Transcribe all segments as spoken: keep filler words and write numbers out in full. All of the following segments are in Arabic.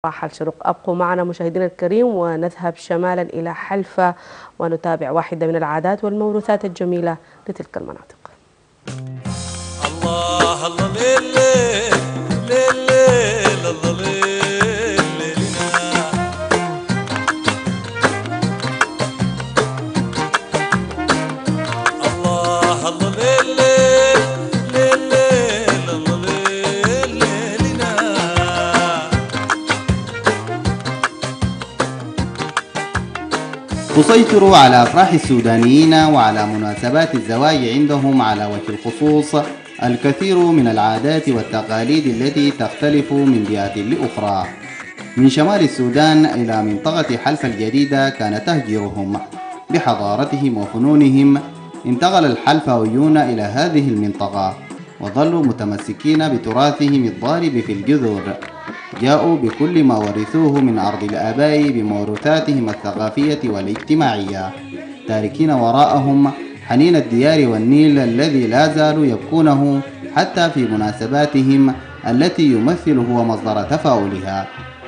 راح الشروق. أبقوا معنا مشاهدينا الكريم ونذهب شمالا إلى حلفة ونتابع واحدة من العادات والموروثات الجميلة لتلك المناطق. الله الله ليل ليل ليل ليل الله ليل ليلنا الله الله ليل ليل ليل ليل الله ليل ليلنا. تسيطر على أفراح السودانيين وعلى مناسبات الزواج عندهم على وجه الخصوص الكثير من العادات والتقاليد التي تختلف من جهة لأخرى. من شمال السودان إلى منطقة حلفة الجديدة كان تهجيرهم بحضارتهم وفنونهم. انتقل الحلفاويون إلى هذه المنطقة وظلوا متمسكين بتراثهم الضارب في الجذور. جاءوا بكل ما ورثوه من أرض الآباء بموروثاتهم الثقافية والاجتماعية، تاركين وراءهم حنين الديار والنيل الذي لا زالوا يبكونه حتى في مناسباتهم التي يمثل هو مصدر تفاؤلها.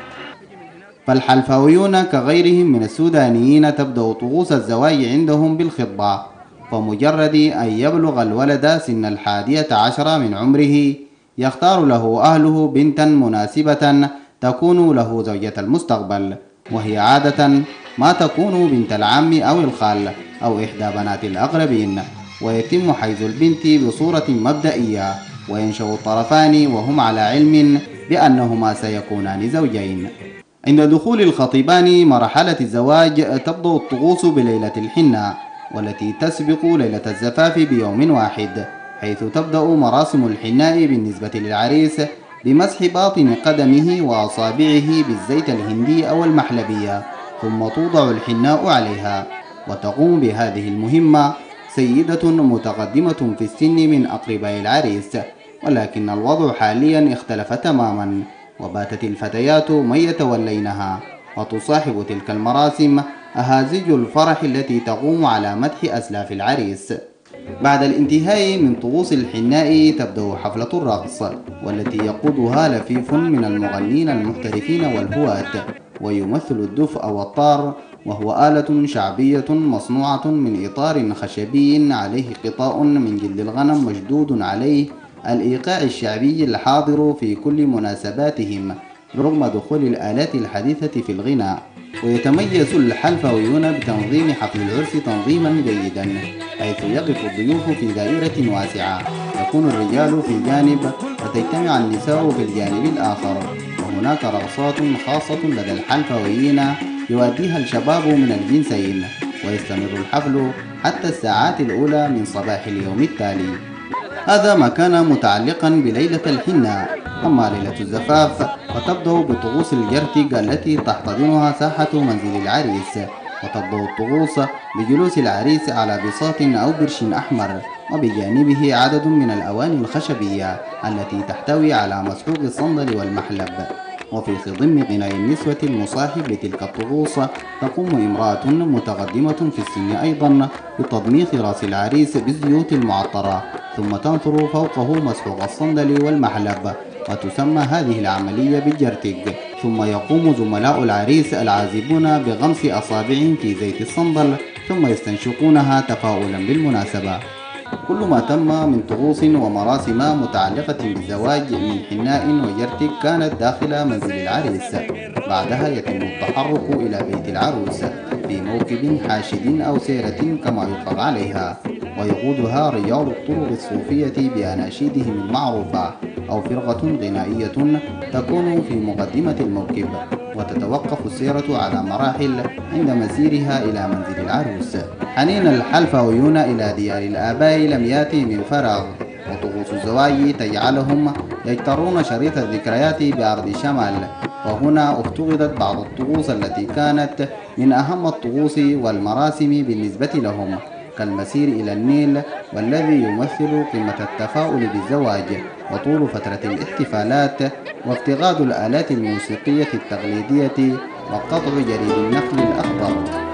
فالحلفاويون كغيرهم من السودانيين تبدأ طقوس الزواج عندهم بالخطبة، فمجرد أن يبلغ الولد سن الحادية عشر من عمره يختار له أهله بنتا مناسبة تكون له زوجة المستقبل، وهي عادة ما تكون بنت العم أو الخال أو إحدى بنات الأقربين، ويتم حيز البنت بصورة مبدئية، وينشأ الطرفان وهم على علم بأنهما سيكونان زوجين. عند دخول الخطيبان مرحلة الزواج تبدأ الطقوس بليلة الحنة، والتي تسبق ليلة الزفاف بيوم واحد، حيث تبدأ مراسم الحناء بالنسبة للعريس بمسح باطن قدمه وأصابعه بالزيت الهندي أو المحلبية، ثم توضع الحناء عليها. وتقوم بهذه المهمة سيدة متقدمة في السن من أقرباء العريس، ولكن الوضع حاليا اختلف تماما، وباتت الفتيات من يتولينها وتصاحب تلك المراسم أهازيج الفرح التي تقوم على مدح أسلاف العريس. بعد الانتهاء من طقوس الحناء تبدأ حفلة الرقص، والتي يقودها لفيف من المغنين المحترفين والهواة، ويمثل الدف أو الطار، وهو آلة شعبية مصنوعة من إطار خشبي عليه غطاء من جلد الغنم مشدود عليه الإيقاع الشعبي الحاضر في كل مناسباتهم رغم دخول الآلات الحديثة في الغناء. ويتميز الحلفاويون بتنظيم حفل العرس تنظيما جيدا، حيث يقف الضيوف في دائرة واسعة، يكون الرجال في جانب وتجتمع النساء في الجانب الآخر، وهناك رقصات خاصة لدى الحلفاويين يؤديها الشباب من الجنسين، ويستمر الحفل حتى الساعات الأولى من صباح اليوم التالي. هذا ما كان متعلقا بليلة الحنة. أما ليلة الزفاف فتبدأ بطقوس الجرتق التي تحتضنها ساحة منزل العريس، وتبدأ الطقوس بجلوس العريس على بساط أو برش أحمر، وبجانبه عدد من الأواني الخشبية التي تحتوي على مسحوق الصندل والمحلب. وفي خضم غناء النسوة المصاحب لتلك الطقوس تقوم امرأة متقدمة في السن أيضا بتضميخ رأس العريس بالزيوت المعطرة، ثم تنثر فوقه مسحوق الصندل والمحلب، وتسمى هذه العملية بالجرتق. ثم يقوم زملاء العريس العازبون بغمس أصابعهم في زيت الصندل، ثم يستنشقونها تفاؤلا بالمناسبة. كل ما تم من طقوس ومراسم متعلقة بالزواج من حناء وجرتق كانت داخل منزل العريس. بعدها يتم التحرك إلى بيت العروس في موكب حاشد أو سيرة كما يطلق عليها، ويقودها رجال الطرق الصوفية بأناشيدهم المعروفة أو فرقة غنائية تكون في مقدمة الموكب، وتتوقف السيرة على مراحل عند مسيرها إلى منزل العروس. حنين الحلفاويون إلى ديار الآباء لم يأتي من فراغ، وطقوس الزواج تجعلهم يجترون شريط الذكريات بأرض شمال. وهنا افتقدت بعض الطقوس التي كانت من أهم الطقوس والمراسم بالنسبة لهم، كالمسير إلى النيل، والذي يمثل قمة التفاؤل بالزواج وطول فترة الاحتفالات، وافتقاد الآلات الموسيقية التقليدية وقطع جريد النخل الأخضر.